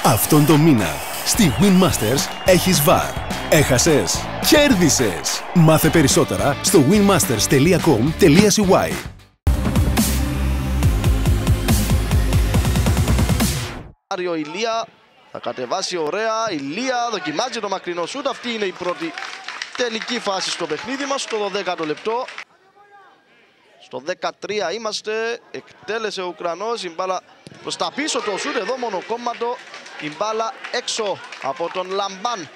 Αυτόν τον μήνα στη Win Masters έχεις VAR. Έχασες, κέρδισες. Μάθε περισσότερα στο winmasters.com.cy. Άριο Ηλία θα κατεβάσει ωραία. Ηλία δοκιμάζει το μακρινό σούτ. Αυτή είναι η πρώτη τελική φάση στο παιχνίδι μας, στο 12ο λεπτό. Στο 13 είμαστε. Εκτέλεσε ο Ουκρανός. Η μπάλα προς τα πίσω το σούτ. Εδώ μονοκόμματο. Η μπάλα έξω από τον Λαμπάν.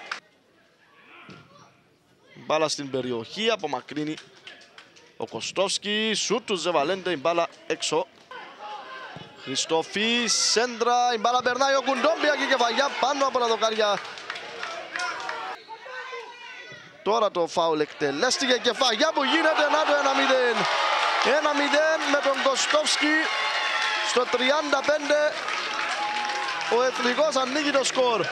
Η μπάλα στην περιοχή. Απομακρύνει ο Κωστόφσκι. Σούτ του Ζεβαλέντε. Η μπάλα έξω. Χριστόφι, σέντρα, η μπάλα περνάει ο Κουντόμπια και η κεφαλιά πάνω από τα δοκάρια. Τώρα το φάουλ εκτελέστηκε, κεφαλιά που γίνεται, να το 1-0. 1-0 με τον Κωστόφσκι στο 35. Ο εθνικός ανοίγει το σκορ.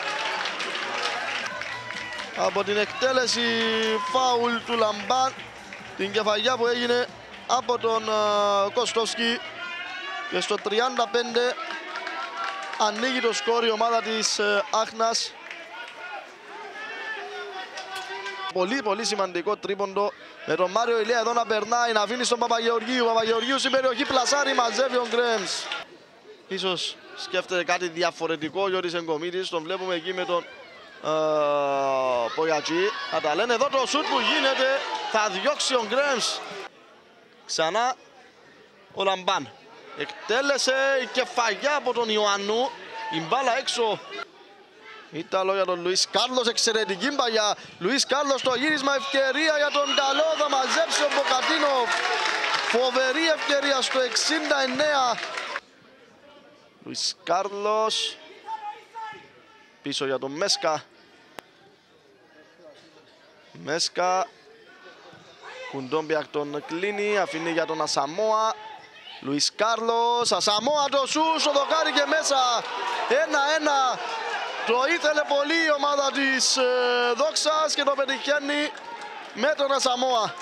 Από την εκτέλεση φάουλ του Λαμπάν, την κεφαλιά που έγινε από τον Κωστόφσκι. Και στο 35 ανοίγει το σκορ η ομάδα της Άχνας. Πολύ σημαντικό τρίποντο με τον Μάριο Ηλία εδώ να περνάει, να αφήνει στον Παπαγεωργίου. Παπαγεωργίου στην περιοχή, πλασάρει, μαζεύει ο Γκρέμς. Ίσως σκέφτεται κάτι διαφορετικό ο Γιώργης Εγκομίτης, τον βλέπουμε εκεί με τον Πογιατζή. Θα τα λένε εδώ, το σουτ που γίνεται, θα διώξει ο Γκρέμς. Ξανά ο Λαμπάν. Εκτέλεσε η κεφαλιά από τον Ιωαννού. Η μπάλα έξω. Ήταλο για τον Λουίς Κάρλος. Εξαιρετική μπαλιά. Λουίς Κάρλος το γύρισμα. Ευκαιρία για τον καλό. Θα μαζέψει ο Μποκατίνο. Φοβερή ευκαιρία στο 69. Λουίς Κάρλος. Πίσω για τον Μέσκα. Μέσκα. Κουντόμπιακ τον κλείνει. Αφήνει για τον Ασαμόα. Λουίς Κάρλος, Ασαμόα το σου, στο δοκάρι και μέσα. 1-1. Το ήθελε πολύ η ομάδα της Δόξας και το πετυχαίνει με τον Ασαμόα.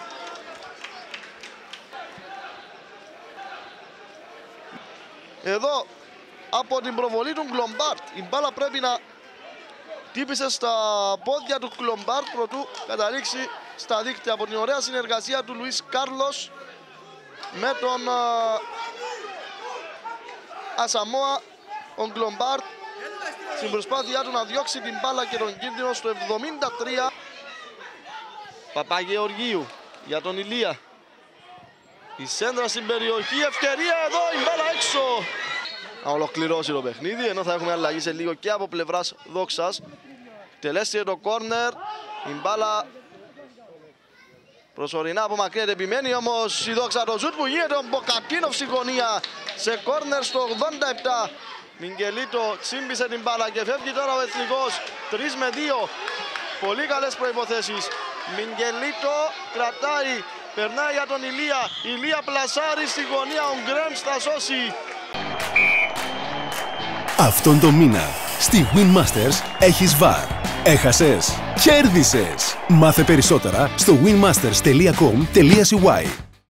Εδώ από την προβολή του Κλομπάρτ η μπάλα πρέπει να τύπησε στα πόδια του Κλομπάρτ προτού καταλήξει στα δίκτυα. Από την ωραία συνεργασία του Λουίς Κάρλος με τον Ασαμόα, ο Γκλομπάρτ στην προσπάθειά του να διώξει την μπάλα και τον κίνδυνο στο 73. Παπαγεωργίου για τον Ηλία. Η σέντρα στην περιοχή, ευκαιρία εδώ, η μπάλα έξω. Να ολοκληρώσει το παιχνίδι, ενώ θα έχουμε αλλαγή σε λίγο και από πλευράς Δόξας. Τελέστηκε το κόρνερ, η μπάλα προσωρινά απομακρύνεται, επιμένει όμως η Δόξα, το σουτ που γίνεται ο Μποκατίνοφ στη γωνία σε κόρνερ στο 87. Μιγγελίτο τσίμπησε την μπάλα και φεύγει τώρα ο εθνικός 3-2. Πολύ καλές προϋποθέσεις. Μιγγελίτο κρατάει, περνάει για τον Ηλία. Ηλία πλασάρει στη γωνία, ο Γκρέμς θα σώσει. Αυτόν τον μήνα στη Win Masters έχεις VAR. Έχασες, κέρδισες. Μάθε περισσότερα στο winmasters.com.cy.